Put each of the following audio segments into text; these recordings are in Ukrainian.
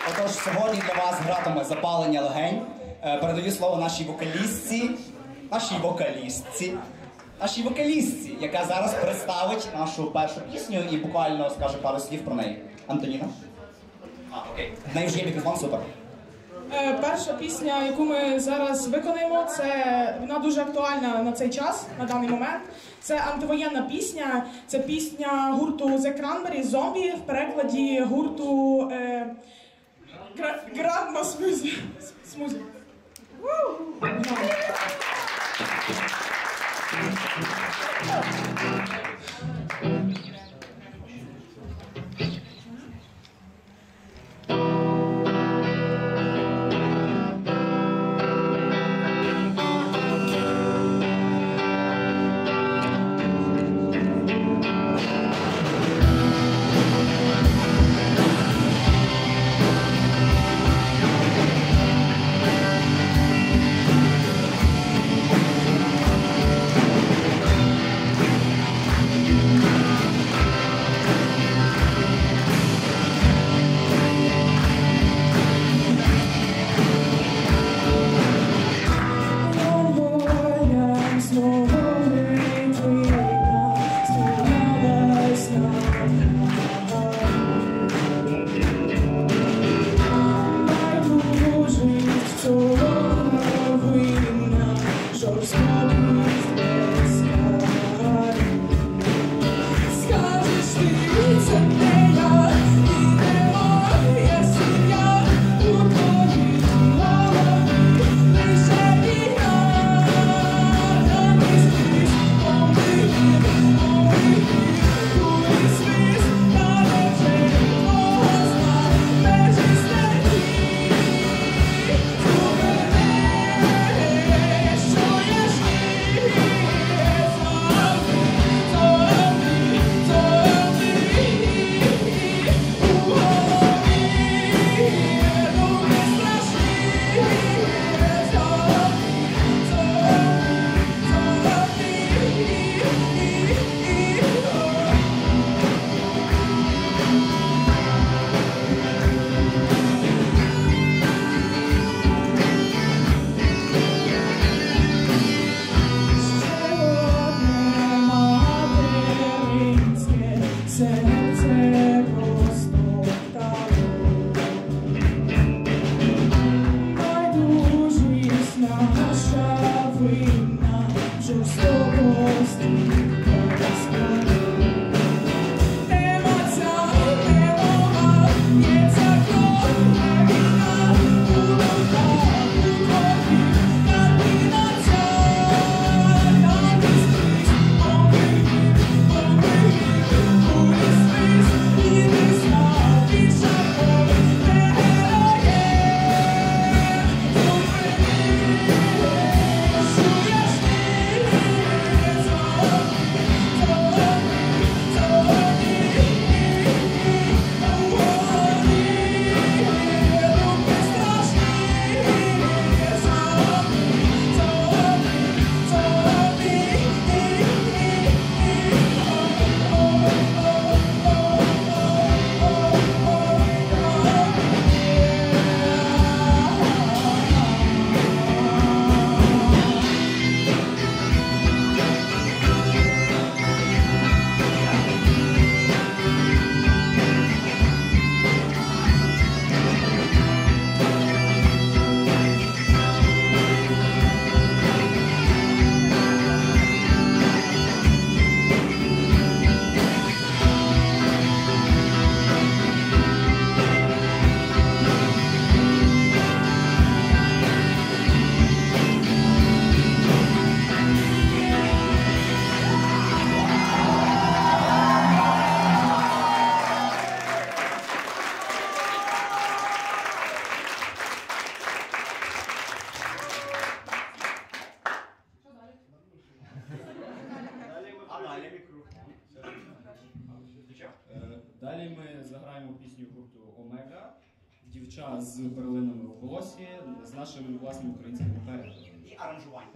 Отож, сьогодні для вас гратиме запалення легень. Передаю слово нашій вокалістці, яка зараз представить нашу першу пісню і буквально скаже пару слів про неї. Антоніна? Окей. В неї вже є мікрофон, супер. Перша пісня, яку ми зараз виконаємо, вона дуже актуальна на цей час, на даний момент. Це антивоєнна пісня, це пісня гурту The Cranberries «Зомбі» в перекладі гурту Grandma Smoothie. Далі ми заграємо пісню гурту Омега, дівча з перлинами у волосі, з нашим власним українським перекладом. І аранжування.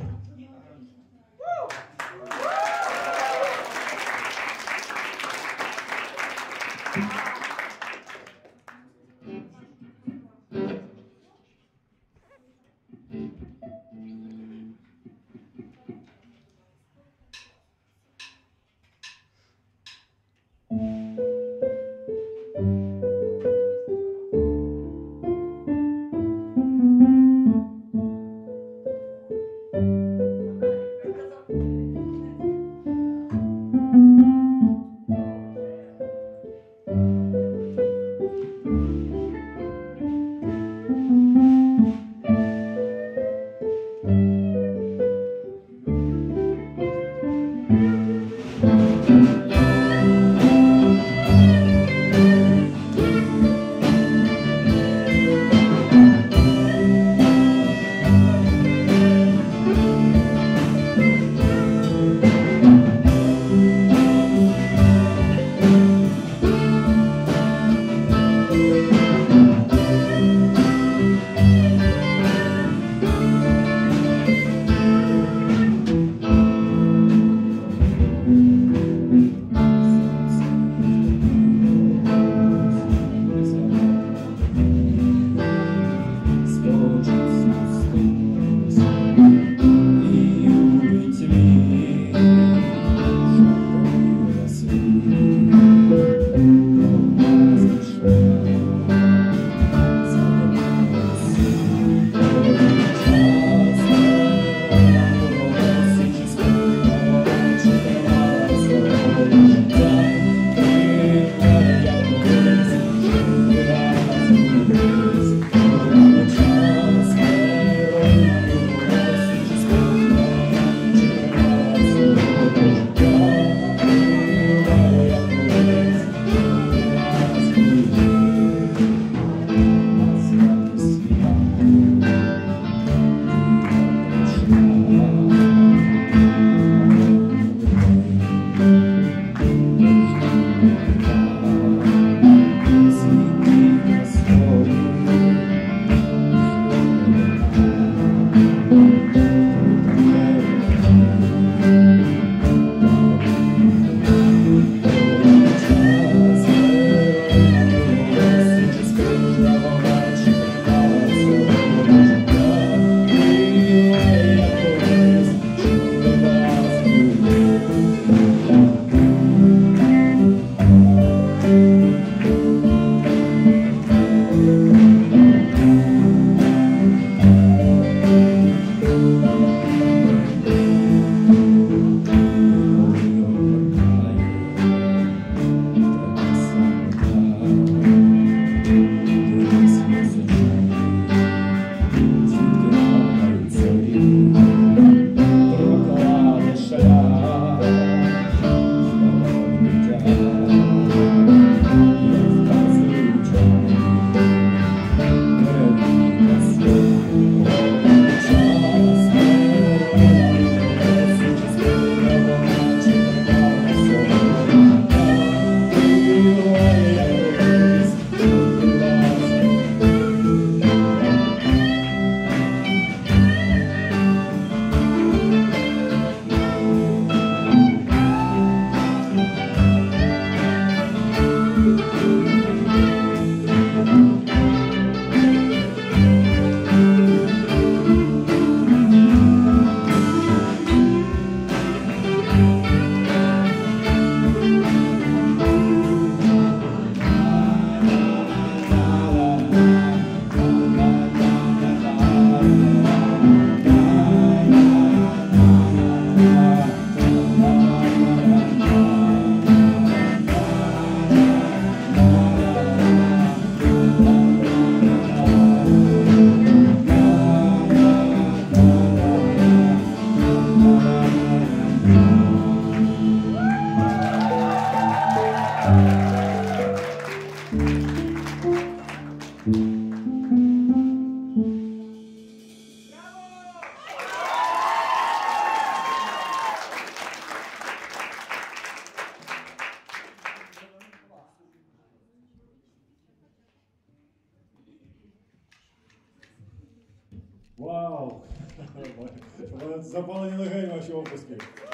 Вау! Запалені легені ваші оплески.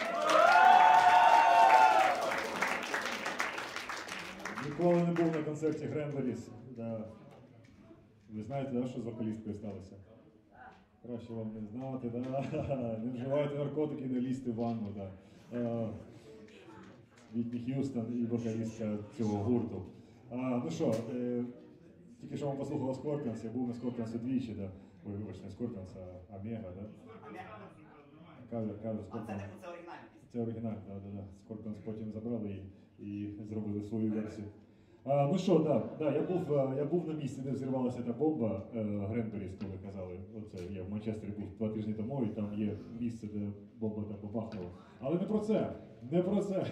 Ніколи не був на концерті Гренберіс. Да. Ви знаєте, да, що з вокалісткою сталося? Краще вам не знати, да? Не вживайте наркотики, не лізьте в ванну. Да. Вітні Х'юстон і вокалістка цього гурту. Ну що, тільки що вам послухала Скорпіонс, я був на Скорпіонс двічі, да? Ой, вибачте, не Скорпіонс, а Омега, да? Кавер Скорпіонс. Це оригінальний, да. Скорпіонс потім забрали і зробили свою версію. Ну що, да, я був на місці, де взірвалася та бомба Гренберіс, коли казали. Оце я в Манчестері був 2 тижні тому, і там є місце, де бомба там побахнула. Але не про це, не про це.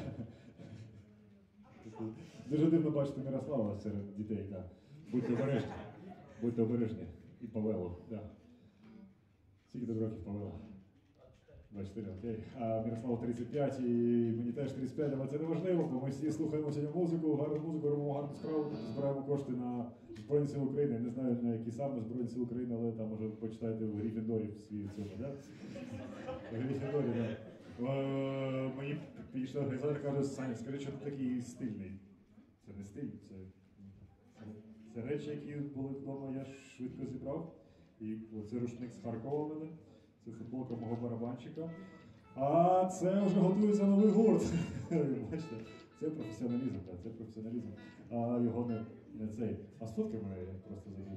Дуже дивно бачити Мирослава серед дітей, да. Будьте обережні. І Павело, да. Скільки тобі років Павело? 24, окей. А Мирославу 35, і мені теж 35, але це не важливо, бо ми всі слухаємо сьогодні музику, гарну музику, робимо гарну справу, збираємо кошти на Збройні Сили України. Не знаю, на які саме Збройні Сили України, але там, може, почитайте в Гриффіндорі в свій цьому, да? В Гриффіндорі, да. Мені підійшли організатор, каже, Саня, скажи, що ти такий стильний. Це не стиль, це речі, які були вдома, я швидко зібрав. І оце рушник з Харкова в мене, це футболка мого барабанщика. А це вже готується новий гурт. Бачите, це професіоналізм, так, це професіоналізм. А його не цей. А сфоткай мене, я просто забув.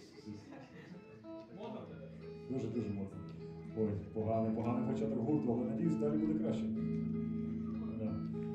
Дуже модно. Ой, поганий початок гурту, але надіюсь, далі буде краще. Да.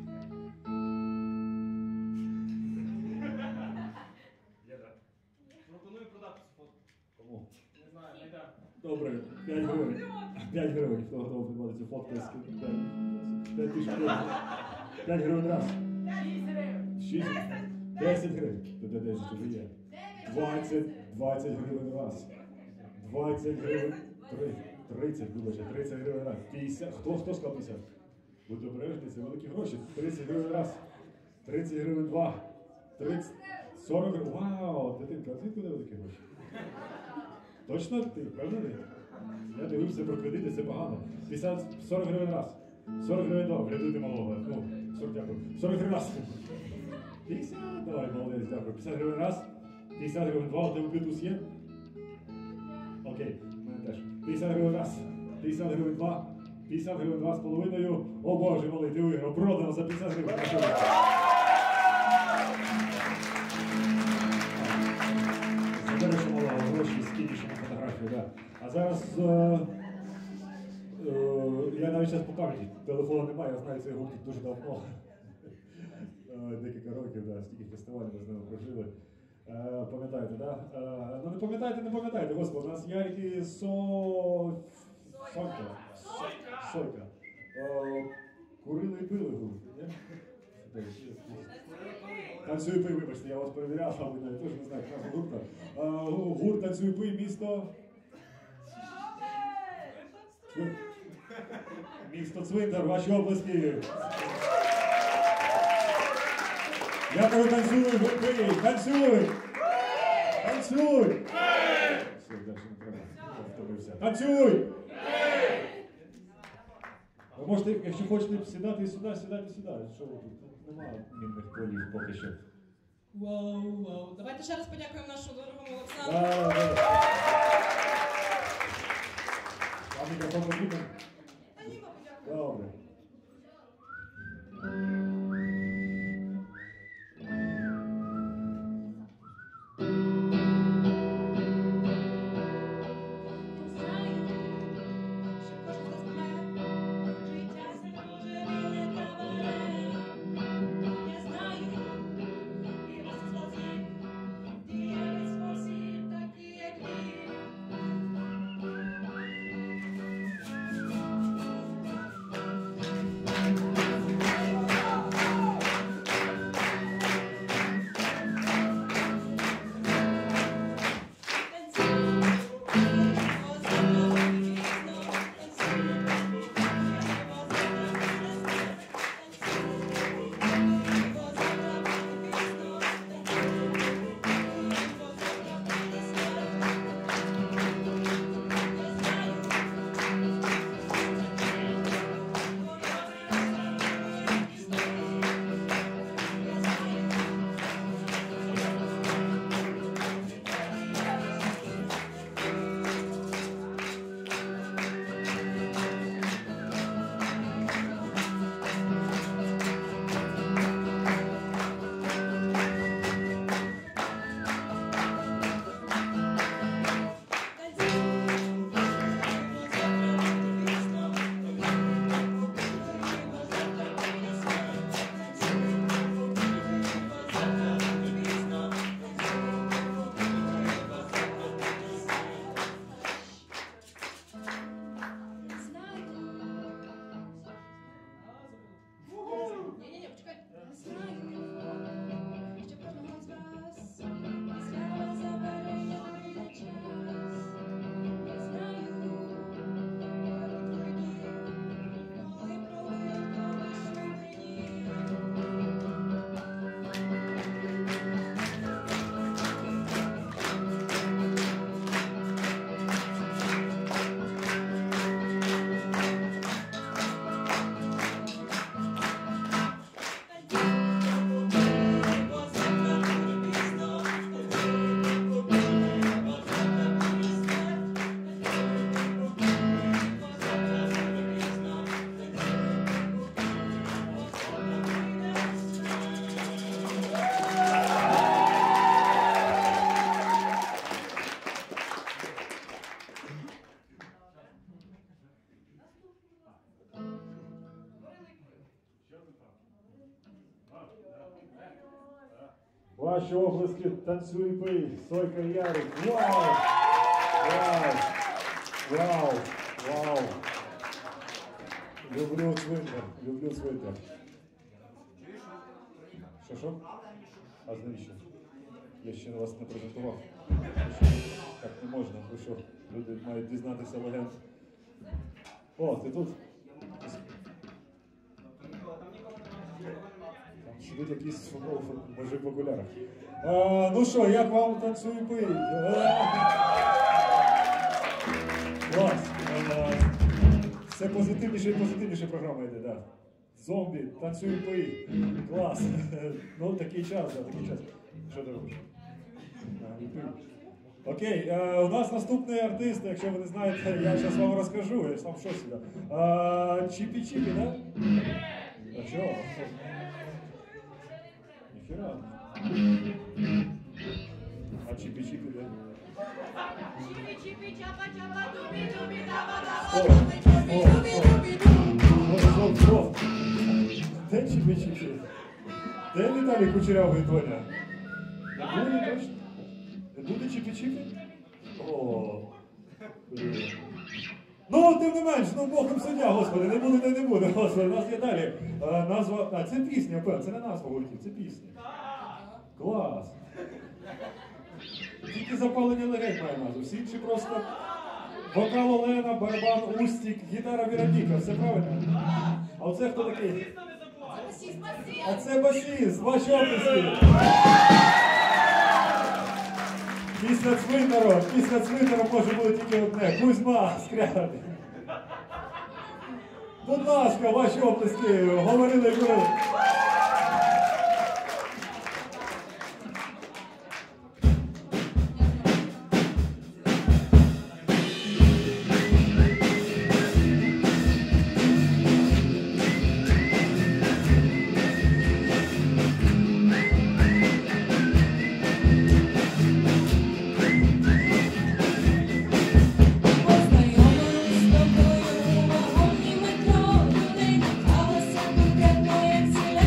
Пропоную продати цю фотку. Кому? Не знаю, не йде. Добре, 5 гривень. 5 гривень, хто готовий придбати цю фотку, 5 тисяч гривень. 5 гривень раз. 6 10 гривень. Туди 10 вже є. 20 гривень раз. 20 гривень. 30, вибачте, 30 гривень раз. 50. Хто сказав 50? Будьте обережні, це великі гроші. 30 гривень раз. 30 гривень два. 30. 40 гривень. Вау, дитинка, а звідки великі гроші? Точно ти, впевнений? Я дивився про кредити, це погано. 40 гривень раз. 40 гривень два, врятуйте малого. Ну, 40, дякую. 40 гривень раз. 50, давай, молодець, дякую. 50 гривень раз. 50 гривень два, у тебе плюс є? Окей, в мене теж. 50 гривень раз. 50 гривень два. 50 гривень два з половиною. О боже, малий, ти виграв. Продано за 50 гривень. Забереш у малого гроші, скинеш на фотографію, да. А зараз, я навіть зараз по пам'яті, телефону немає, я знаю цей гурт дуже давно. Декілька років, да, стільки фестивалів ми з ними прожили. Пам'ятаєте, да? Ну не пам'ятаєте, господи, у нас Ярик і Сойка. Курили і пили гурт, ні? Танцюй пий, вибачте, я вас перевіряв, а ви навіть теж не знаєте назву гурта. Гурт Танцюй пий, місто... Місто Цвинтар, ваші оплески. Я кажу, танцюй, пий, танцюй! Танцюй! Все, далі не треба. Втомився. Танцюй! Ви можете, якщо хочете сідати сюди, сідайте сюди. Що ви тут? Немає мінних полів поки що. Вау. Давайте ще раз подякуємо нашому дорогому Олександру. А мікрофон потрібен? Добре. Ваші обласки, танцюй, пий, Сойка і Ярик. Вау! Вау! Вау! Вау! Люблю цвинтар, люблю цвинтар. Що? А навіщо? Я ще вас не презентував. Так не можна, ви що? Люди мають дізнатися легенд. О, ти тут? Там сидить якийсь мужик в окулярах. Ну що, як вам танцюй пий? Клас! Все позитивніше і позитивніше програма йде, так. Зомбі, танцюй пий. Клас. Ну, такий час, так, такий час. Що ти робиш? Окей, у нас наступний артист, якщо ви не знаєте, я зараз вам розкажу, я сам в шоці. Чіпі-чіпі, да? А чого? Ніхера. А чіпі-чіпі, да? Стоп. Де чіпі-чіпі? Де Віталій Кучерявий і Тоня? Не буде точно? Не буде чіпі-чіпі? О. Ну, тим не менш, ну Богом суддя, господи, не буде, не буде, господи, у нас є далі. Назва, це пісня, певно, це не назва гуртів, це пісня. Клас. Тільки запалення легень має назву, всі інші просто вокал Олена, барабан Устік, гітара Вероніка, все правильно? А оце хто такий? А це басіст, ваші оплески. Після цвинтара може бути тільки одне. Кузьма, Скрябін. Будь ласка, ваші оплески, говорили ви. Познайомились з тобою у вагоні метро, людей кохалася конкретно, як ціла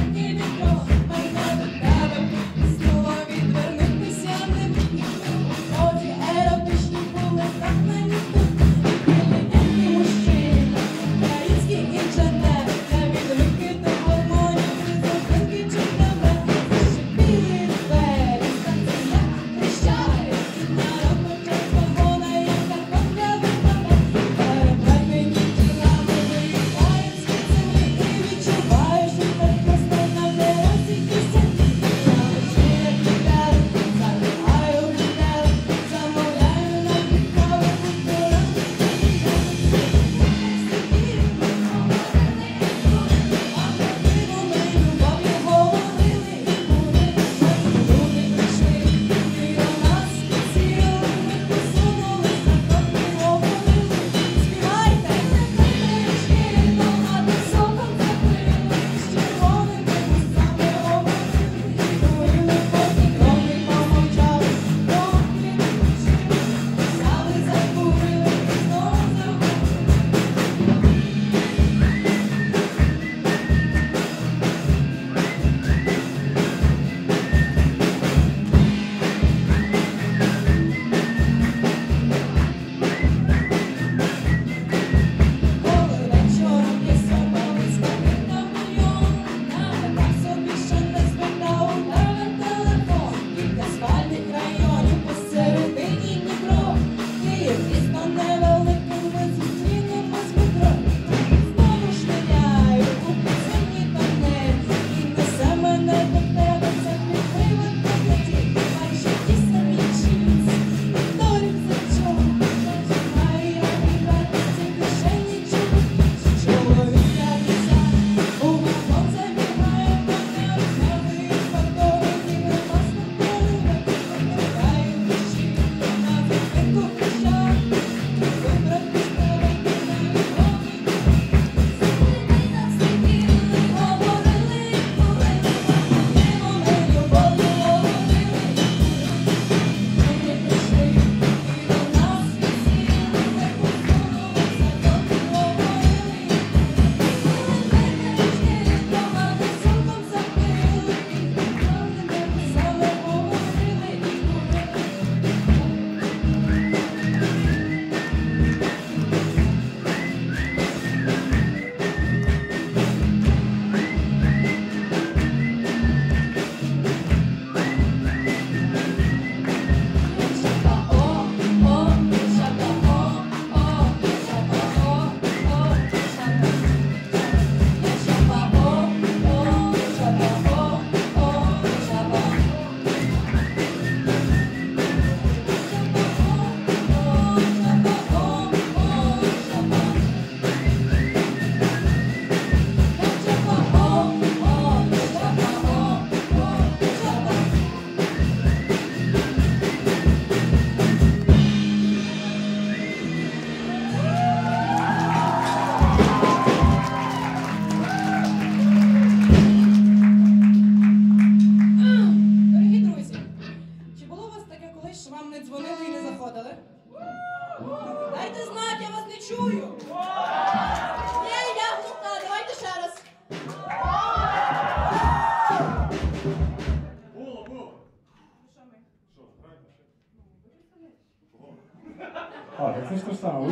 це ж те ж саме,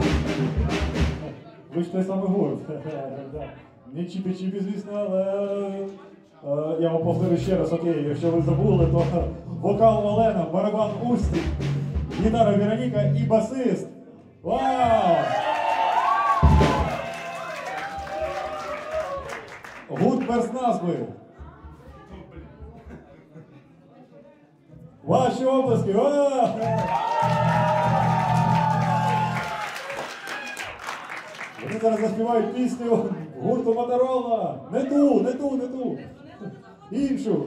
ви ж той самий гурт. Не чіпі-чіпі, звісно, але я вам повторю ще раз, окей, якщо ви забули, то вокал Олена, барабан Устік, гітара Вероніка і басист. Вау! Гурт без назви. Ваші оплески! Вони зараз заспівають пісню гурту Моторола. Не ту. Іншу.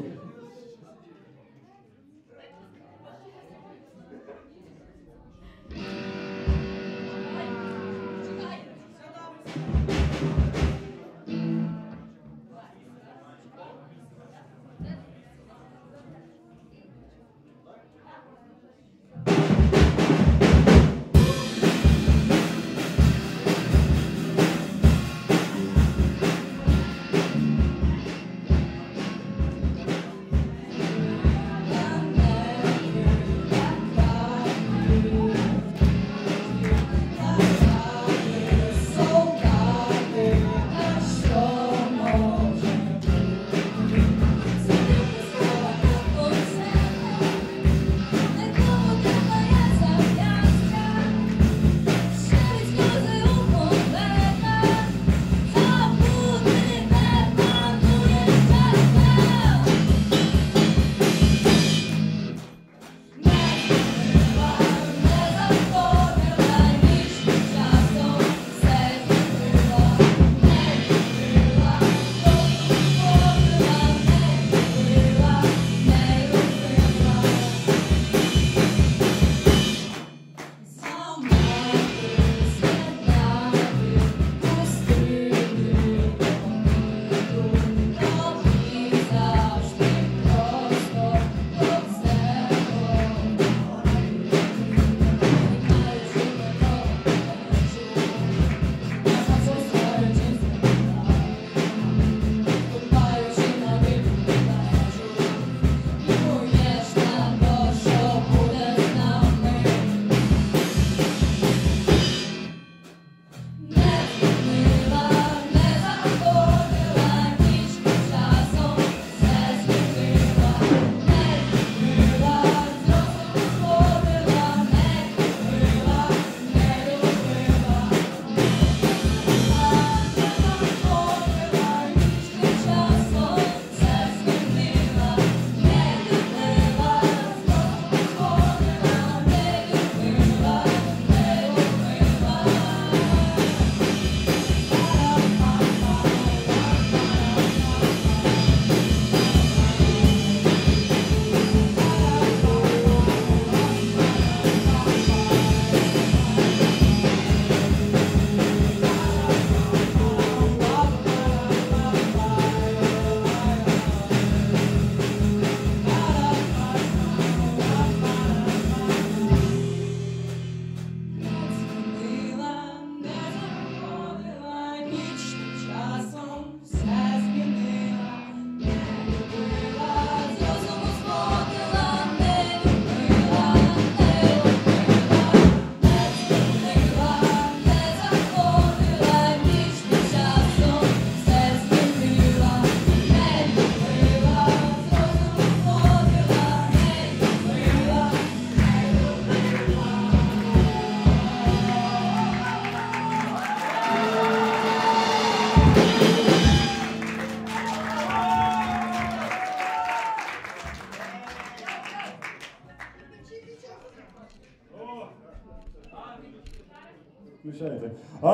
Включайте.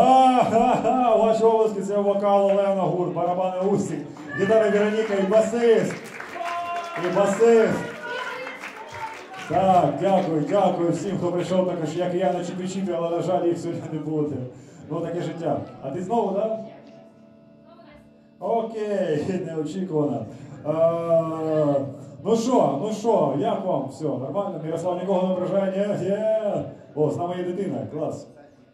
Ваші обласки, це вокал Олена, гурт, барабани Устік, гітара Вероніка і басист. Так, дякую всім, хто прийшов також, як і я, на чіпі-чіпі, але, на жаль, їх сьогодні не буде. Ну, таке життя. А ти знову, так? Окей, неочікувано. Ну що, як вам? Все, нормально? Мирослав нікого не ображає? Ні? Є. О, з нами є дитина, клас.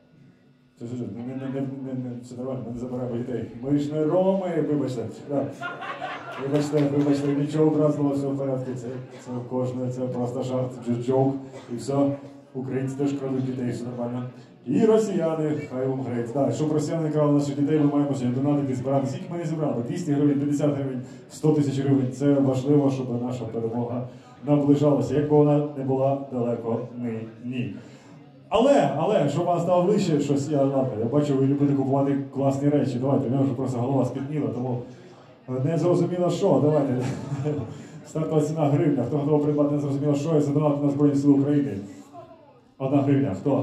Все нормально, ми не забираємо дітей. Ми ж не роми, вибачте. Вибачте, нічого образного, все в порядку. Це кожне, це просто жарт, джок і все. Українці теж крадуть дітей, все нормально. І росіяни, хай вам грець. Так, щоб росіяни крали наших дітей, ми маємо сьогодні донатити, збирати. Скільки ми не зібрали? 200 гривень, 50 гривень, 100 тисяч гривень. Це важливо, щоб наша перемога наближалася. Якби вона не була далеко, ні. Але, щоб вам стало ближче, щось я бачу, ви любите купувати класні речі. Давайте, в мене вже просто голова спітніла, тому не зрозуміло що, давайте. Стартова ціна гривня. Хто готовий придбати не зрозуміло що і задонати на Збройні Сили України? 1 гривня. Хто?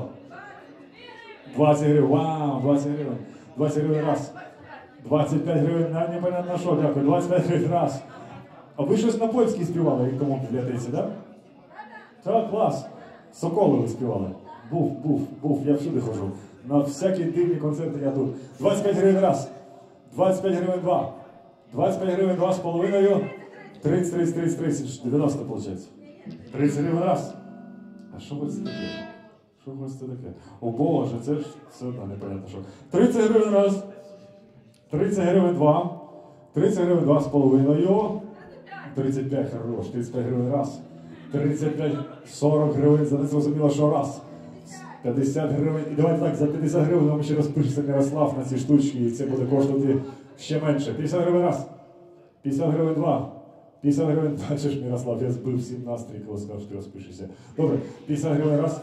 20 гривень. Вау, 20 гривень. 20 гривень раз. 25 гривень, непонятно що, дякую. 25 гривень раз. А ви щось на польській співали в якому бібліотеці, так? Так, клас. Соколи ви співали. Був, я всюди ходжу. На всякі дивні концерти я тут. 25 гривень раз. 25 гривень два. 25 гривень два з половиною. 30, 90 виходить. 30 гривень раз. А що це таке? Що це таке? О Боже, це ж все одно непонятно що. 30 гривень раз. 30 гривень два. 30 гривень два з половиною. 35 хорош. 35 гривень раз. 35, 40 гривень за незрозуміло що раз. 50 гривень. І давайте так, за 50 гривень вам ще розпишеться Мирослав на ці штучки, і це буде коштувати ще менше. 50 гривень раз. 50 гривень два. 50 гривень, бачиш, Мирослав, я збив всім настрій, коли сказав, що ти розпишешся. Добре, 50 гривень раз.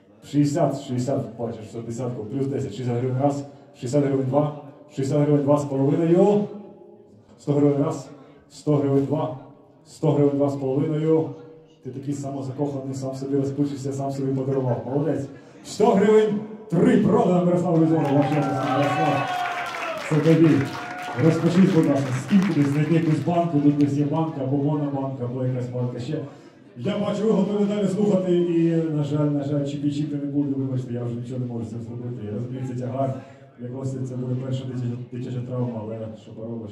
60, бачиш, все, десятку, плюс 10, 60 гривень раз. 60 гривень два. 60 гривень два з половиною. 100 гривень раз. 100 гривень два. 100 гривень два з половиною. Ти такий самозакоханий, сам собі розпишешся, сам собі подарував. Молодець. 100 гривень 3 продано, Мирослав Лизонов. Мирослав. Це тобі. Розпишіть, будь ласка, скільки десь знайти якусь банку, тут десь є банка, або монобанка, або якась банка ще. Я бачу, ви готові далі слухати і, на жаль, чіпі-чіпи не буде, вибачте, я вже нічого не можу з цим зробити. Я розумію, це тягар, якось це буде перша дитяча травма, але що поробиш?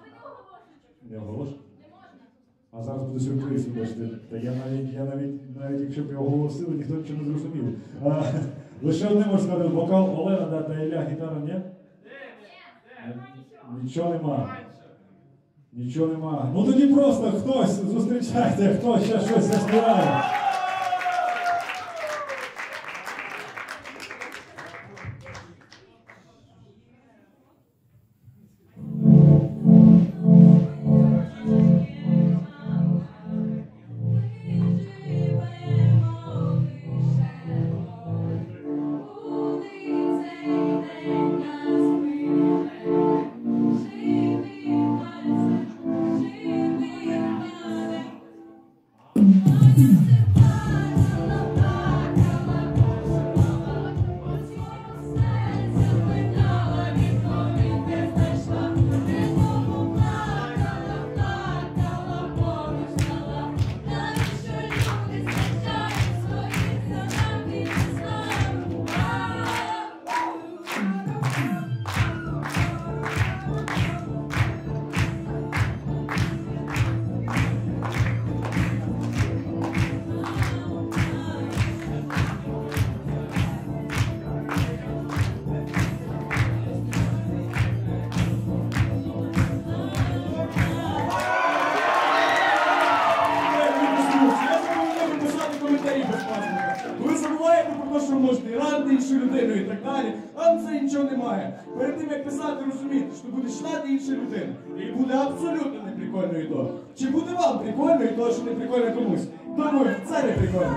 Не оголошую? А зараз буде сюрприз, вибачте. Та я навіть якщо б його оголосили, ніхто нічого не зрозумів. Лише одне можу сказати, вокал Олена, да, та Ілля, гітара, ні? Нічого нема. Нічого нема. Ну тоді просто хтось, зустрічайте, хтось ще щось заспіває. Ви забуваєте про те, що можете і ранити іншу людину і так далі, а це нічого немає. Перед тим, як писати, розумієте, що буде читати інша людина. І буде абсолютно неприкольно і то. Чи буде вам прикольно і то, що не прикольно комусь? Думаю, це не прикольно.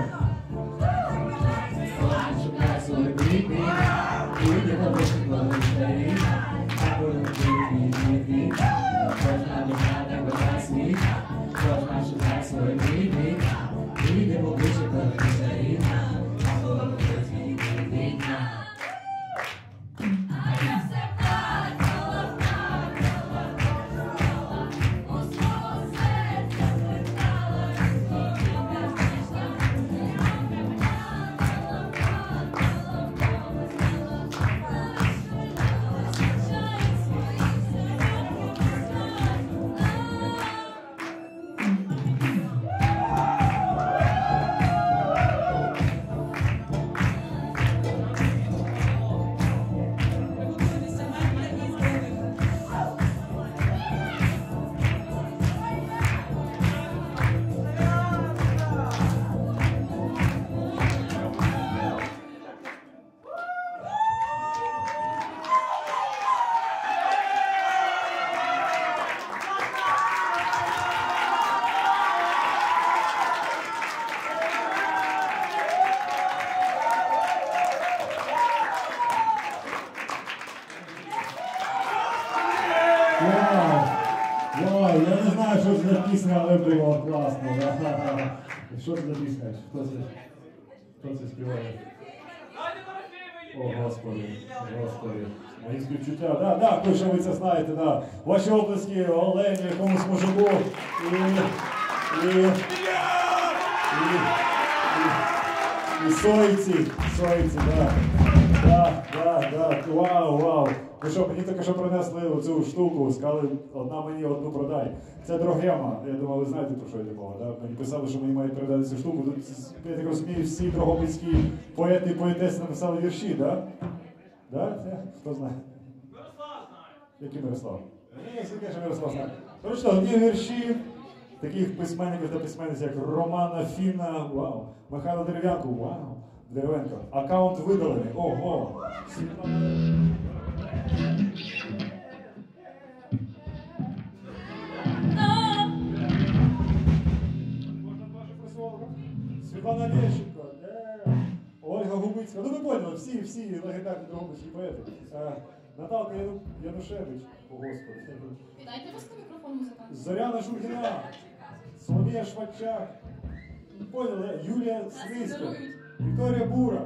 пісня, але було класно. Що це за пісня? Хто це співає? О, Господи, Господи. Мої співчуття. Да, ви, що ви це знаєте, да. Ваші оплески, Олені, якомусь мужику. І Сойці, да. Да. Вау. Ну що, мені тільки що принесли оцю штуку, сказали, одна мені, одну продай. Це дрогема. Я думаю, ви знаєте, про що йде мова, да? Мені писали, що мені мають передати цю штуку. Тут, я так розумію, всі дрогобицькі поети і поетеси написали вірші, да? Да? Хто знає? Мирослав знає. Який Мирослав? Ні, звісно, Мирослав знає. Точно, одні вірші таких письменників та письменниць, як Романа Фіна, вау, Михайло Дерев'янко, вау, Деревенко. Аккаунт видалений, ого. Світлана Лещенко, Ольга Губицька. Ну ви поняли, всі легендарні дрогобицькі поети. Наталка Янушевич, о Господи. Віддайте вас на мікрофон музикант. Зоряна Шульгіна, Соломія Швачак, поняли, Юлія Слизько, Вікторія Бура.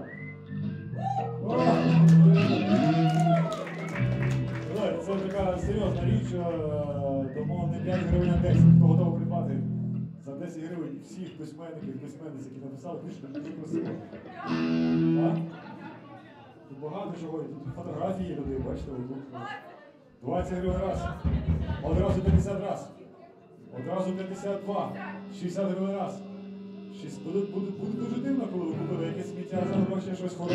Це така серйозна річ, тому не 5 гривень, а 10, хто готовий придбати за 10 гривень всіх письменників, письменниць, які написали книжку, дуже красиво. Тут багато чого, тут фотографії людей, бачите, тут 20 гривень раз, одразу 50 раз, одразу 52, 60 гривень раз. Буде дуже дивно, коли ви купили якесь сміття, зараз бачите щось хороше.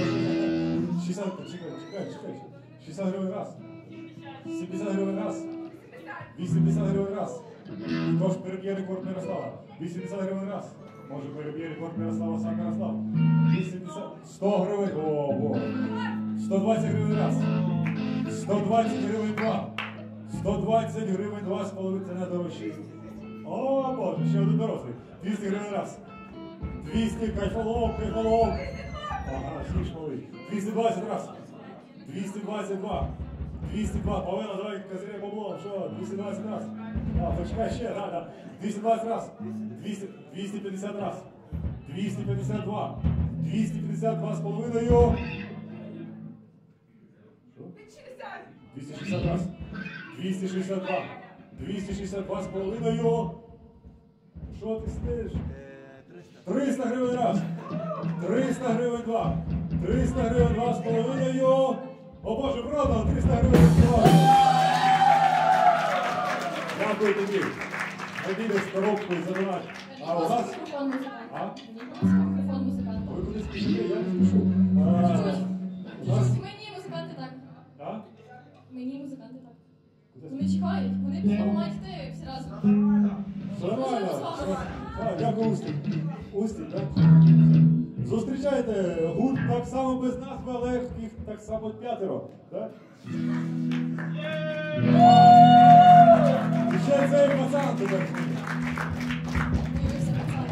60 гривень раз, 70 гривень раз, 80 гривень раз. Хто ж переб'є рекорд Мирослава? 80 гривень раз. Може переб'є рекорд Мирослава сам Мирослав. 80, 100 гривень, ого. 120 гривень раз. 120 гривень два. 120 гривень 2,5, це найдорожче. О, Боже, ще один дорослий. 200 гривень раз. 200, кайфолов. Ага, сніж малий. 220 раз. 222. 202, Павела, давай козырей баблом, що? 220 раз. Почекай ще, да. 220 раз. 250 раз. 252. 252 з половиною. 260 раз. 262. 262 з половиною. Що ти сидиш? 300 гривень раз. 300 гривень два. 300 гривень два з половиною. О Боже, продано 300 гривень. Дякую тобі. Надійдеш з коробкою за донат. А у нас... Мікрофон музиканта. Ви кудись пішли, я не спішу. Мені музиканти так. А? Мені музиканти так. Вони чекають, вони допомагають йти всі разом. Все нормально. Дякую, Устік, так? Зустрічайте, гурт так само без назви, але їх так само 5, так? І ще цей пацан туди. Появився пацан.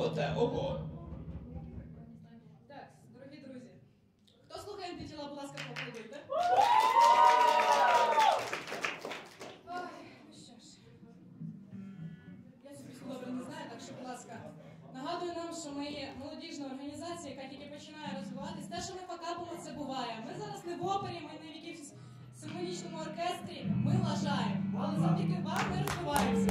оте, ого. Так, дорогі друзі. Хто слухає антитіла, будь ласка, поаплодуйте. Ой, ну що ж. Я цю пісню добре не знаю, так що, будь ласка, нагадую нам, що ми є молодіжна організація, яка тільки починає розвиватись. Те, що ми факапимо, це буває. Ми зараз не в опері, ми не в якійсь симфонічному оркестрі, ми лажаємо. Але завдяки вам ми розвиваємося.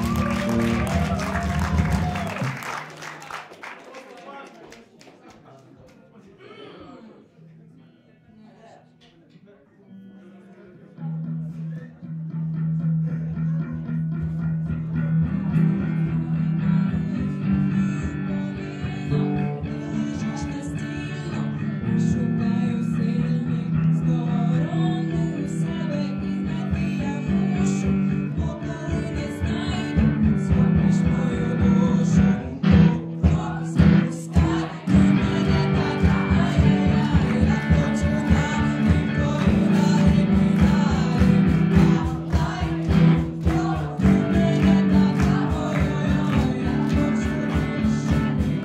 Шукаю сильні сторони себе і знайти я мушу, бо коли не знайду, зробиш мою душу. Спускай, ти мене так, ай-яй-яй, я хочу далі, твою далі, ай, ти мене так, ой-ой-ой, я хочу більше,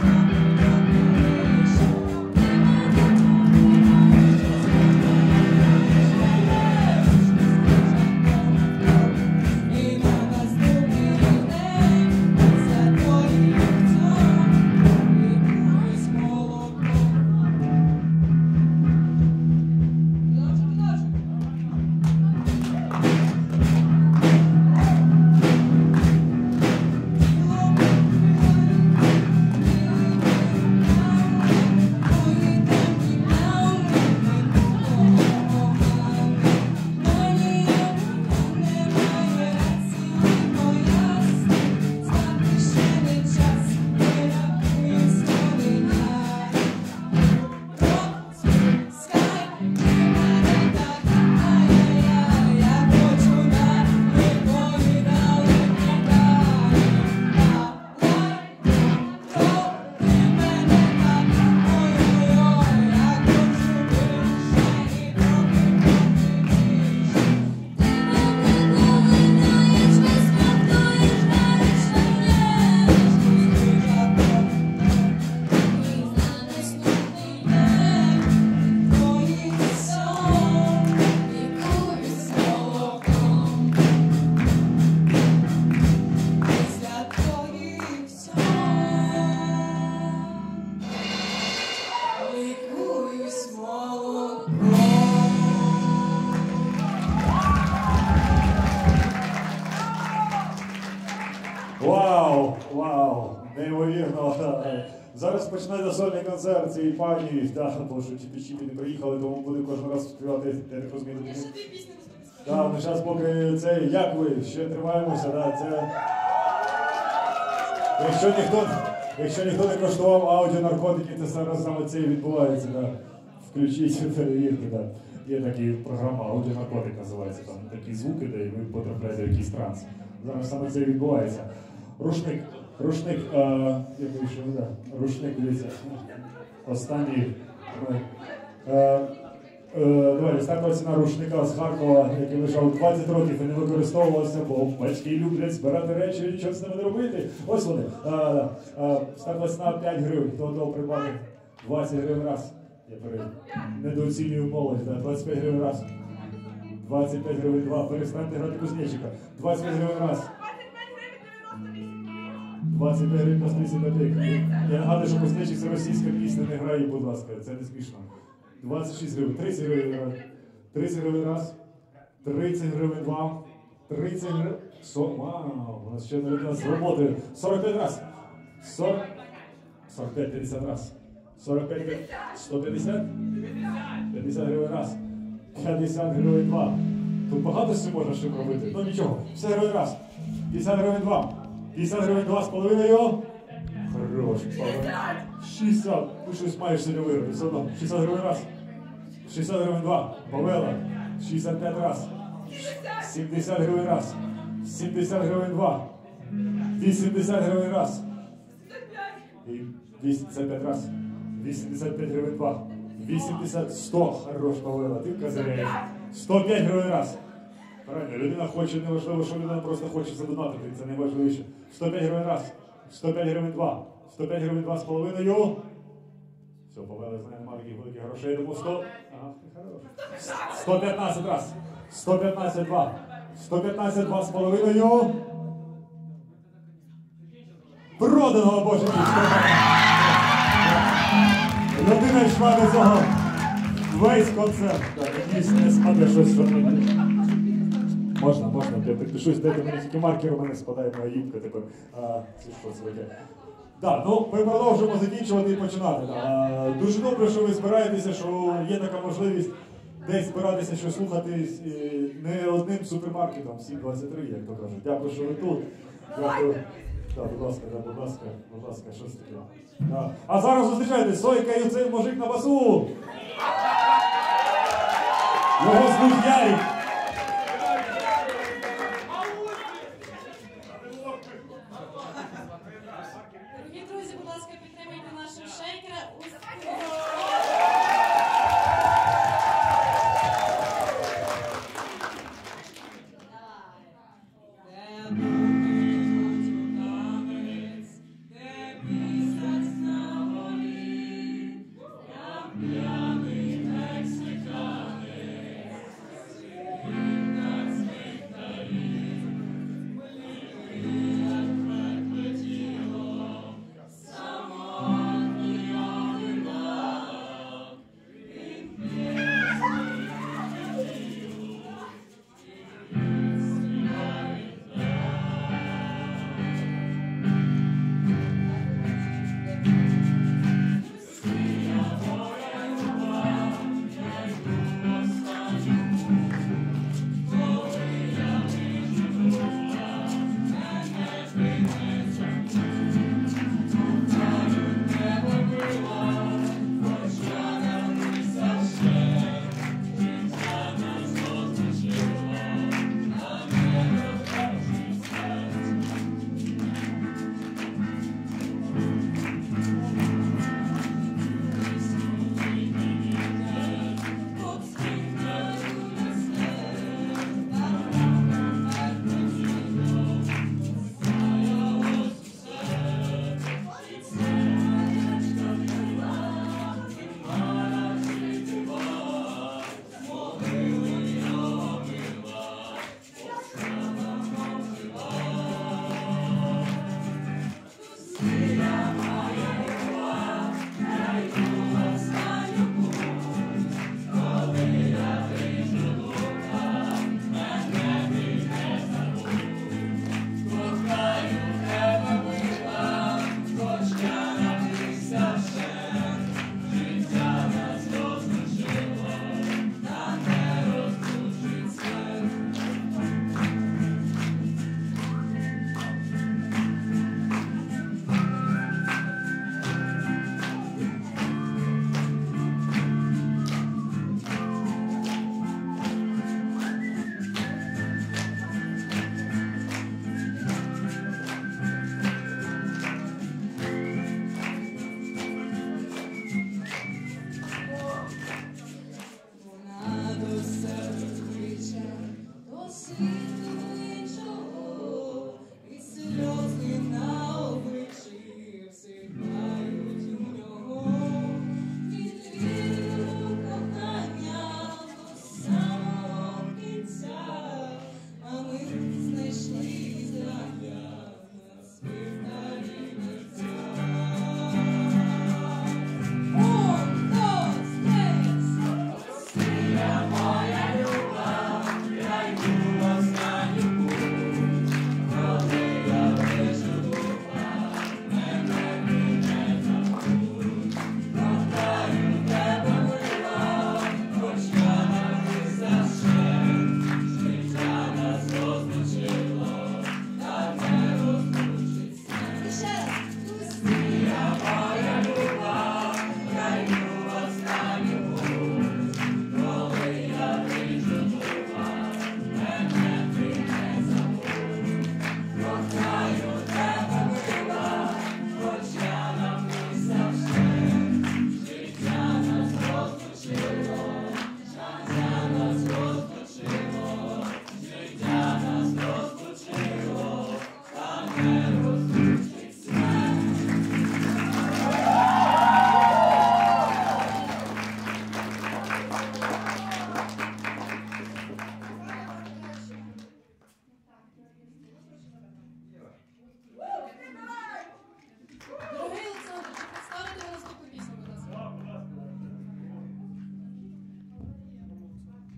і на наступний день за твоїх цьом лікуюсь молоком. Вау, вау, неймовірно. Зараз почнеться сольний концерт цієї пані, бо що чіпі не приїхали, тому буде кожен раз співати, я так розумію. Я ще дві пісні не співаю. Так, ми зараз поки це, як ви, ще тримаємося, це... Якщо ніхто не коштував аудіонаркотики, то зараз саме це і відбувається, Включіть, перевірте, Є така програма, аудіонаркотик називається, там такі звуки, де ви потрапляєте в якийсь транс. Зараз саме це і відбувається. Рушник, я вийшов, рушник, дивіться, останній. Давайте, стартова ціна рушника з Харкова, який лежав 20 років і не використовувався, бо батьки люблять збирати речі і що з ними не робити. Ось вони. Стартова ціна 5 гривень, хто придбати 20 гривень раз. Я недооцінюю молодь, 25 гривень раз. 25 гривень два, перестаньте грати кузнечика. 25 гривень раз. 25 гривень по 30 копійок. Я нагадую, що кузнечик це російська пісня, не грає, будь ласка, це не смішно. 26 гривень, 30 гривень раз. 30 гривень раз. 30 гривень два. 30 гривень. Вау, у нас ще не людина з роботи. 45 раз. 45, 50 раз. 45, 150? 50 гривень раз. 50 гривень два. Тут багато ще можна ще робити. Ну нічого. 50 гривень раз. 50 гривень два. 50 гривень два з половиною. Хорош. 60. Ну щось маєш сьогодні виробити. Все одно. 60 гривень раз. 60 гривень два. Повела. 65 раз. 70 гривень раз. 70 гривень два. 80 гривень раз. І 85 раз. 85 гривень два. 80, 100. Хорош, Павела, ти казаєш. 105 гривень раз. Правильно, людина хоче, неважливо, що людина просто хоче задонатити, це найважливіше. 105 гривень раз. 105 гривень два. 105 гривень 2,5. Все, повели, знаємо, немає таких великих грошей. Я думав, 100. Ага, хорош. 115 раз. 115 2. 115 2,5. Продано, боже мій. Людина йшла до цього весь концерт. Так, якийсь не спаде щось зробити. Можна, я підпишусь, дайте мені тільки маркер, у мене спадає моя юбка тепер. Це що це таке? Так, ну ми продовжуємо закінчувати і починати. Дуже добре, що ви збираєтеся, що є така можливість десь збиратися, що слухати не одним супермаркетом, 723, як то кажуть. Дякую, що ви тут. Дякую. Так, будь ласка, щось таке. Да. А зараз зустрічайте Сойка і цей мужик на басу. Його звуть Ярик. Дорогі друзі, будь ласка, підтримуйте нашого шейкера.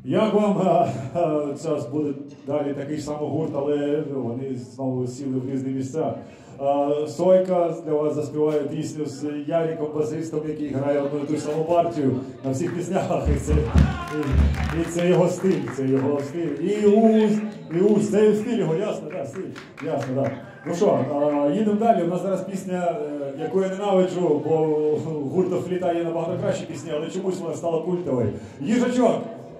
Як вам зараз буде далі такий ж самий гурт, але вони знову сіли в різні місця. Сойка для вас заспіває пісню з Яриком, басистом, який грає одну і ту саму партію на всіх піснях. І це його стиль, це його стиль. І Ус, це стиль його, ясно, так, стиль, ясно, так. Ну що, їдемо далі. У нас зараз пісня, яку я ненавиджу, бо гурту Фліта є набагато кращі пісні, але чомусь вона стала культовою. Їжачок!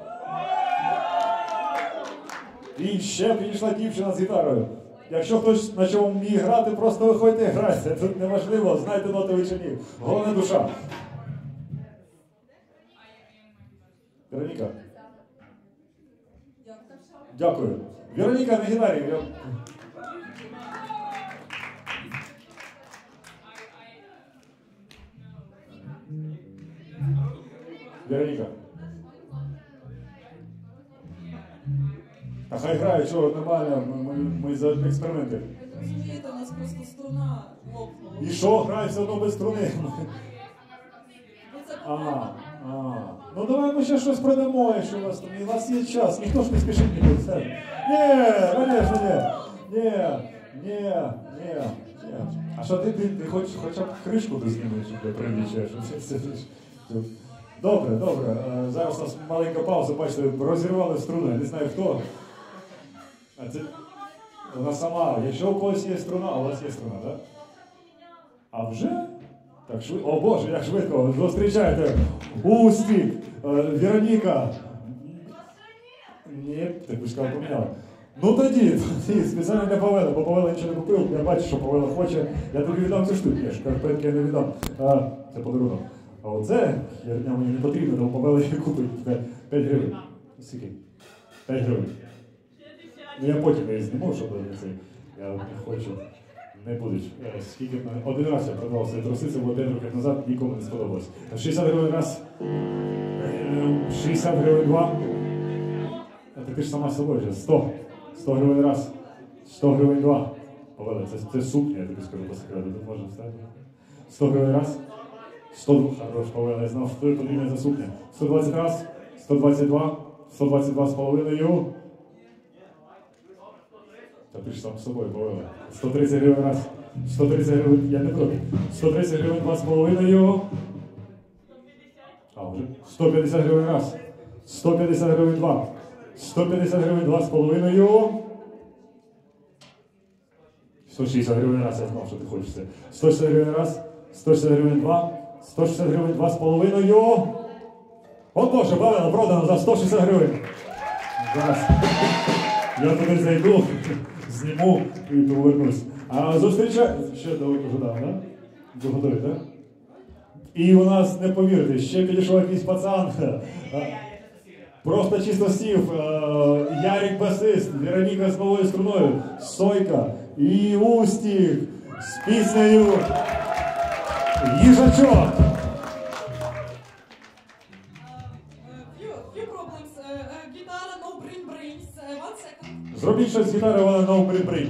І ще підійшла дівчина з гітарою. Якщо хтось на чому вміє грати, просто виходьте і грайте. Тут неважливо, знайте ноти ви чи ні. Головне душа. Вероніка. Дякую. Вероніка на гітарі. Вероніка. А хай грає, що нормально, ми за експерименти. Ви розумієте, у нас просто струна лопнула. І що, грає все одно без струни? Ви це Ну давай ми ще щось продамо, якщо у вас є час, ніхто ж не спішить нікуди. Ні, звісно, ні. А що ти хочеш хоча б кришку дознімеш, щоб я примічаєш? Добре. Зараз у нас маленька пауза, бачите, розірвали струну, я не знаю хто. А це вона сама. Якщо у когось є струна, у вас є струна, так? А вже? Так швидко. О Боже, як швидко. Зустрічайте. Устік, Вероніка. Ні, так ви ж сказали, поміняли. Ну тоді, спеціально для Павела, бо Павела нічого не купив, я бачу, що Павела хоче. Я тобі віддам цю штуку, я ж карпетки я не віддам. Це подарунок. А оце, херня мені не потрібно, тому Павела її купить. 5 гривень. Скільки? 5 гривень. Ну я потім її зніму, щоб це. Я не хочу. Не будуть. Скільки один раз я продавав свої труси, це було 5 років назад, нікому не сподобалось. 60 гривень раз. 60 гривень два. А ти ж сама з собою вже. 100. 100 гривень раз. 100 гривень два. Павеле, це сукня, я тобі скажу по секрету. Тут можна встати. 100 гривень раз. 102. Хорош, Павеле, я знав, що потрібно за сукня. 120 раз. 122. 122 з половиною. Та ти ж сам з собою, Павеле. 130 гривень раз. 130 гривень, я не проти. 130 гривень два з половиною. А, вже. 150 гривень раз. 150 гривень два. 150 гривень два з половиною. 160 гривень раз, я знав, що ти хочеш це. 160 гривень раз. 160 гривень два. 160 гривень два з половиною. О Боже, Павело, продано за 160 гривень. Зараз. Я туди зайду, зніму і повернусь. А зустрічаю... Ще довго ждав, так? Ви готові, так? І у нас, не повірте, ще підійшов якийсь пацан. Просто чисто сів. Ярик басист, Вероніка з новою струною, Сойка і Устік з піснею «Їжачок». Few problems. Гітара no brain brains. 1 second. Зробіть щось з гітари, вона no brain brain.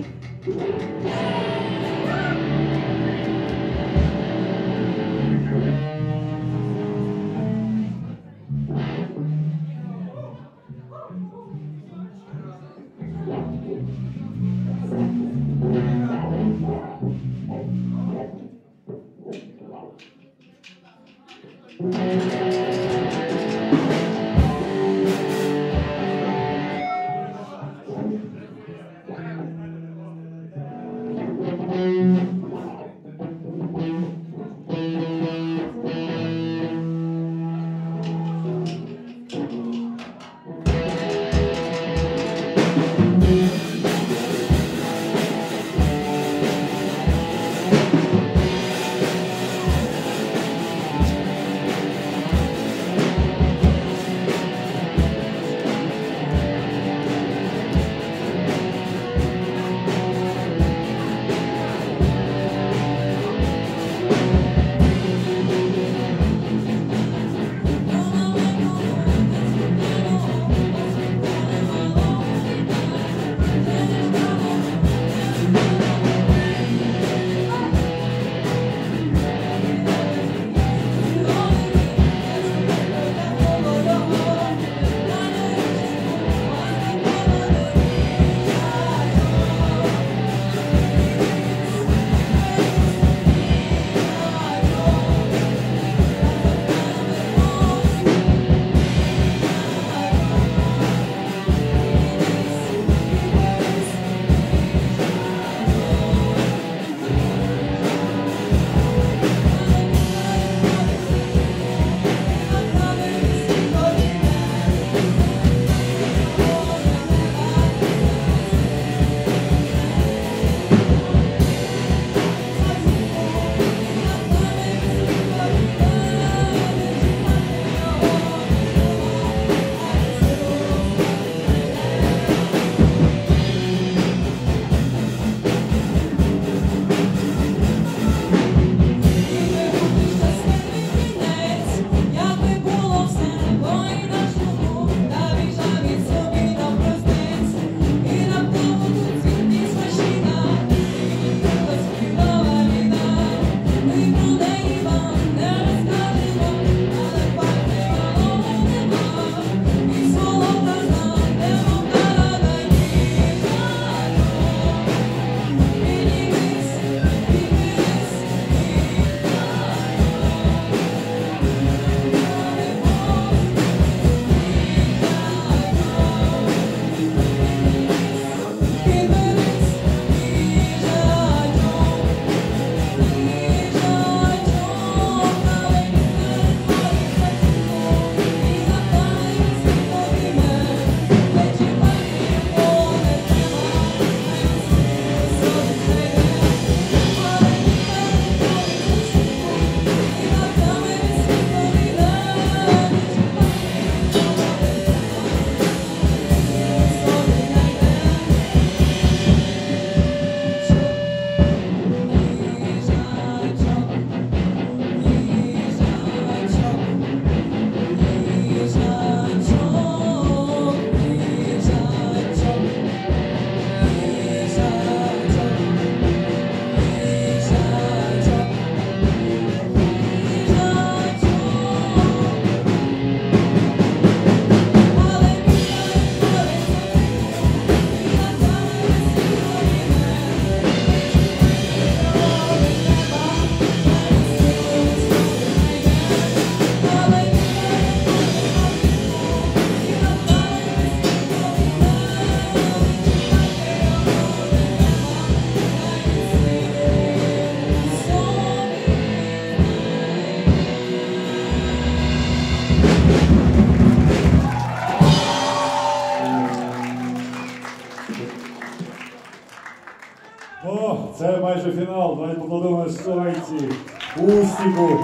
О, це майже фінал. Давайте покладемо Сойці, Устіку,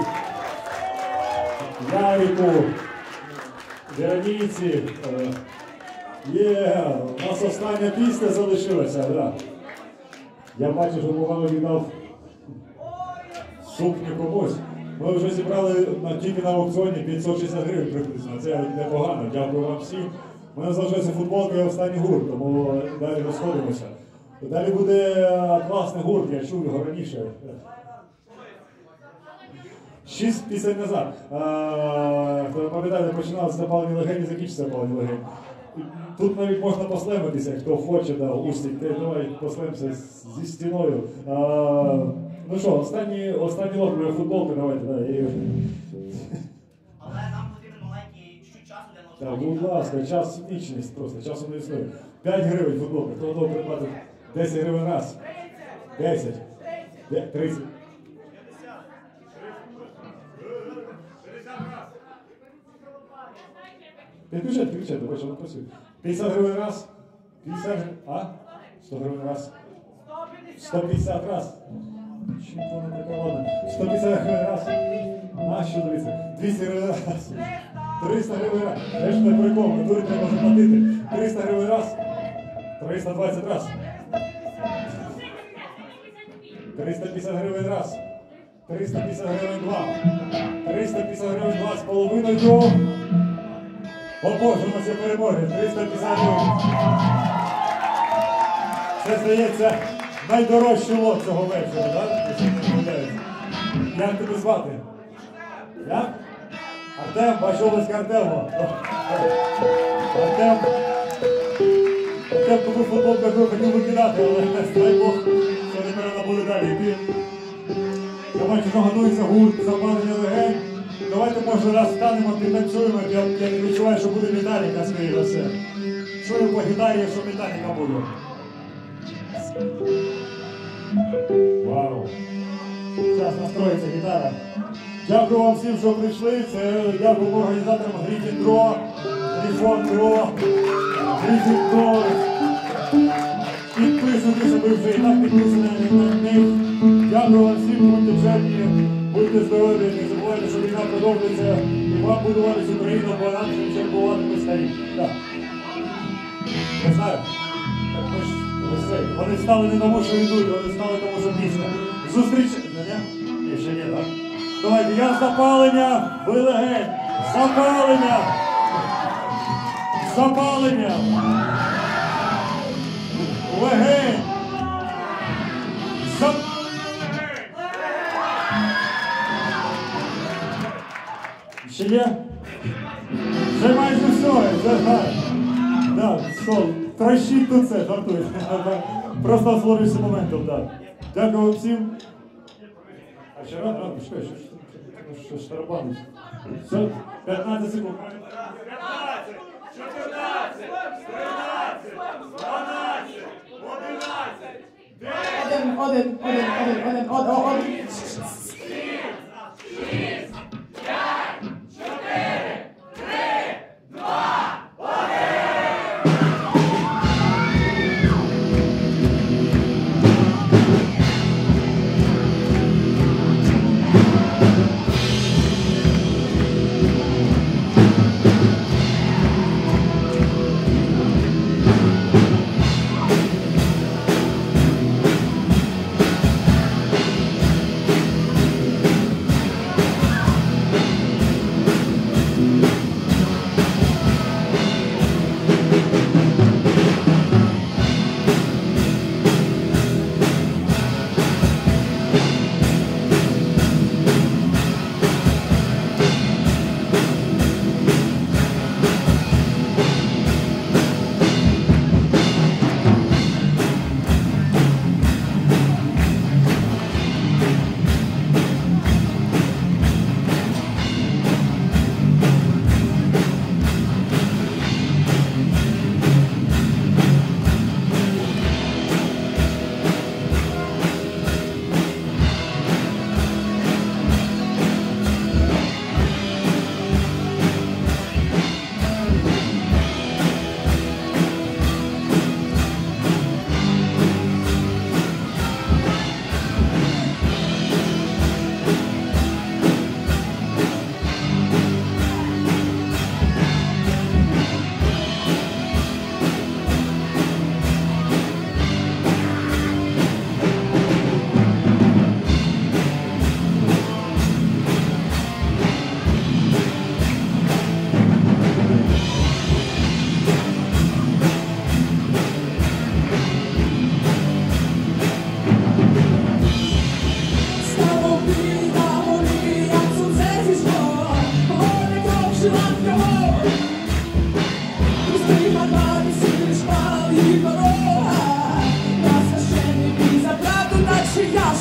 Ярику, Вероніці. Є, у нас остання пісня залишилася, да. Я бачу, що Богдан віддав сукню комусь. Ми вже зібрали тільки на аукціоні 560 гривень приблизно. Це непогано, дякую вам всім. У мене залишилася футболка і останній гурт, тому далі розходимося. Далі буде класний гурт, я чув його раніше. 6 пісень назад. Хто пам'ятаєте, починалося запалені легені, закінчиться запалені легені. Тут навіть можна послемитися, хто хоче, да, Устік, давай послемся зі стіною. Ну що, останні лот буде футболка, давайте, да, я її. Але нам потрібен маленький чуть часу для Так, будь ласка, час вічність просто, часу не існує. 5 гривень футболка, хто готовий придбати 10 гривень раз? 10. 30. Підключайте, бачу, воно працює. 50 гривень раз. 50 гривень, 100 гривень раз. 150 раз. Чим воно така ладно? 150 гривень раз. Що 200 гривень раз. 300 гривень раз. Знаєш, це прикол, культурі треба заплатити. 300 гривень раз. 320 раз. 350 гривень раз. 350 гривень два. 350 гривень два з половиною до... О Боже, у нас є переможець. 350 гривень. Це, здається, найдорожчий лот цього вечора, так? Як тебе звати? Як? Артем, бачу область Артему. Артем, тобі футболку я хотів викидати, але дай Бог, що тепер вона буде далі йти. Я бачу, що готується гурт, запалення легень. Давайте, може, раз встанемо, підтанцюємо, я не відчуваю, що буде Віталіка, скоріше за все. Чую по гітарі, що Віталіка буде. Вау. Зараз настроїться гітара. Дякую вам всім, що прийшли. Дякую організаторам Гріфін Дро, Грифон Дро, Гріфін Дро. Підписуйтесь, ви вже і так підписані на них. Дякую вам всім, будьте чемні, будьте здорові, не забувайте, що війна продовжується. І вам будуватись Україну, бо нам ще чергувати постійно. Так. Не знаю. Так ми ж, вони стали не тому, що йдуть, вони стали тому, що пісня. Зустріч... Ні, ще ні, так? Давайте, я запалення, ви легень. Запалення. Запалення. Легень. Ще є? Вже майже все, вже так. Так, що, трощіть тут це, жартують. Просто насолоджуйся моментом, так. Дякую всім. А ще рано, що ж тарабанить. Все, 15 секунд. 15, 14, 13, 12, 11, 10. Один.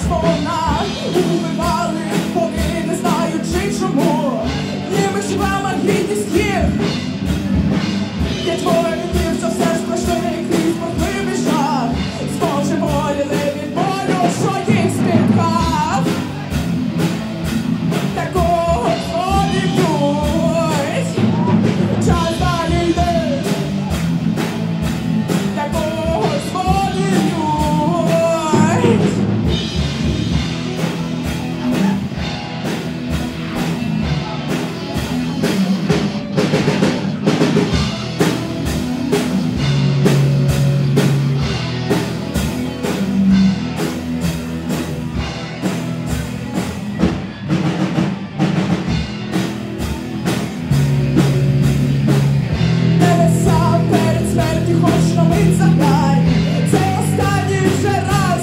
сповна. Убивали вони, не знаючи чому. Ніби шрама гідність їх. Є твоє вітів, що все ж пройшли крізь бурхливий жах. Збожеволіли від болю, що їх спіткав. Такого вони б'ють. Час далі йде. Такого вони б'ють. Небеса перед смертю хоч на мить заглянь. Це останній вже раз.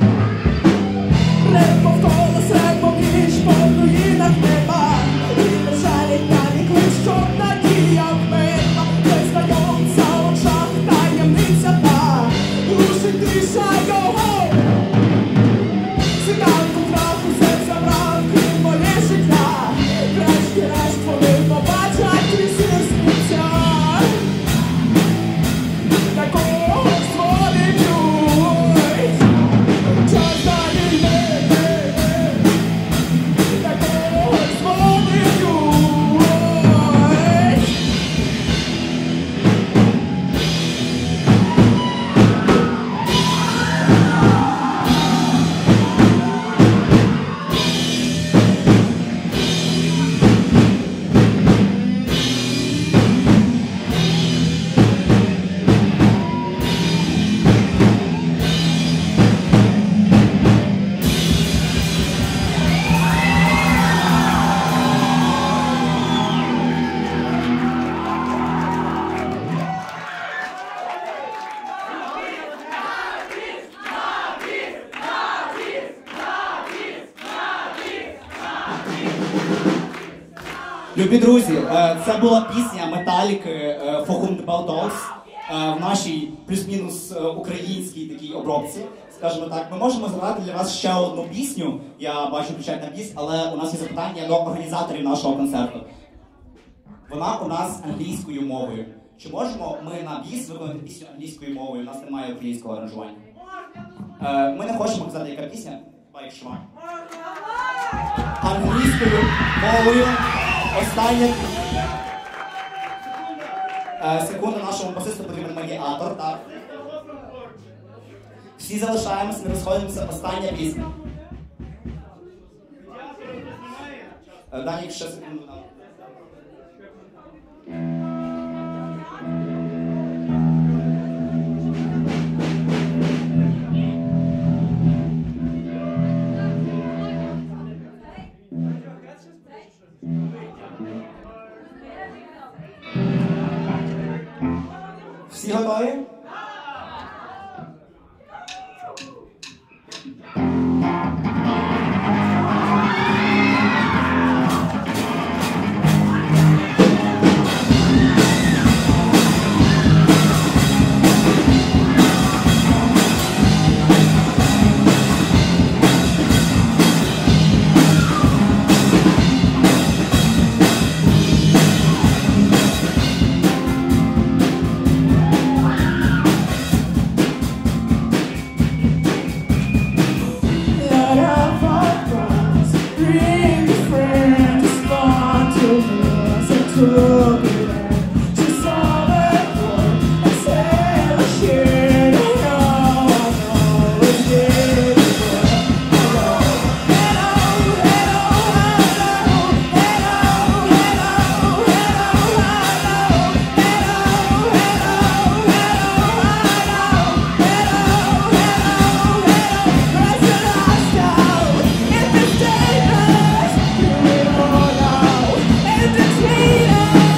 Небо вколо серед поміж по руїнах неба. І лежалі далі клич, щоб надія вмерла. Той знайомця в очах таємниця та. Глушить тиша його. Циганку краху серця брав, крім моє життя. Врешті-решт вони побачать крізь сміття. Такого вони б'ють. Час далі йде. Такого вони б'ють. Любі друзі, це була пісня Металіки For Whom the Bell Tolls в нашій плюс-мінус українській такій обробці, скажімо так. Ми можемо згадати для вас ще одну пісню, я бачу включать на біс, але у нас є запитання до організаторів нашого концерту. Вона у нас англійською мовою. Чи можемо ми на біс виконати пісню англійською мовою? У нас немає українського аранжування. Ми не хочемо казати, яка пісня, like шмак. Англійською мовою. Остання секунда нашому басисту потрібен медіатор, так. Всі залишаємося, не розходимося. Остання пісня. Данік, ще секунду. Всі готові? Entertainer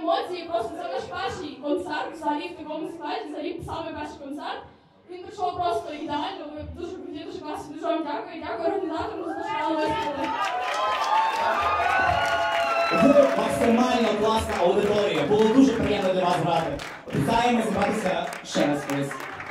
емоції, просто це наш перший концерт взагалі в такому складі, взагалі саме перший концерт. Він прийшов просто ідеально, ви дуже круті, дуже класні, дуже вам дякую, дякую організаторам за те, що дали виступити. Ви максимально класна аудиторія. Було дуже приємно для вас грати. Обіцяємо зібратися ще раз колись.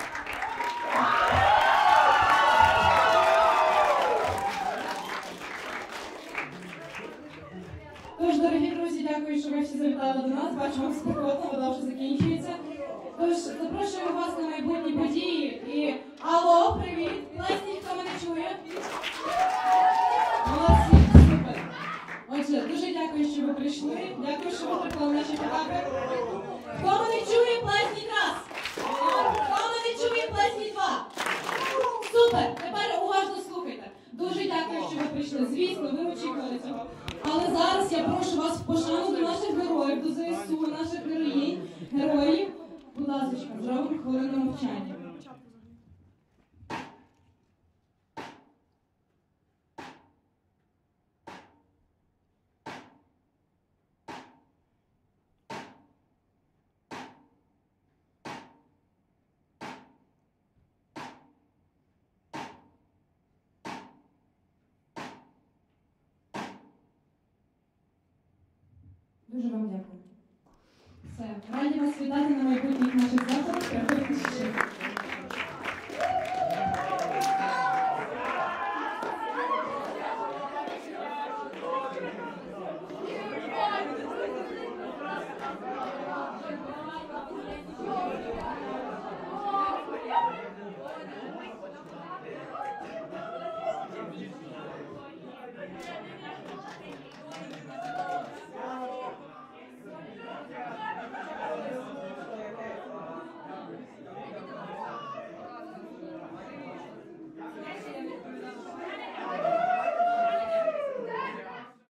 Тож, дорогі друзі, дякую, що ви всі завітали до нас. Бачимо, спекотно, вода вже закінчується. Тож, запрошуємо вас на майбутні події. І алло, привіт! Плесніть, хто мене чує? Молодці, супер. Отже, дуже дякую, що ви прийшли. Дякую, що ви трапили наші етапи. Хто мене чує, плесніть раз. Хто мене чує, плесніть два. Супер! Тепер уважно слухайте. Дуже дякую, що ви прийшли. Звісно, ви очікували цього. Але зараз я прошу вас в пошану до наших героїв, до ЗСУ, наших героїв. Будь ласка, зробимо хвилину мовчання. Дуже вам дякую. Все, раді вас вітати на майбутніх наших заходах. Приходьте ще.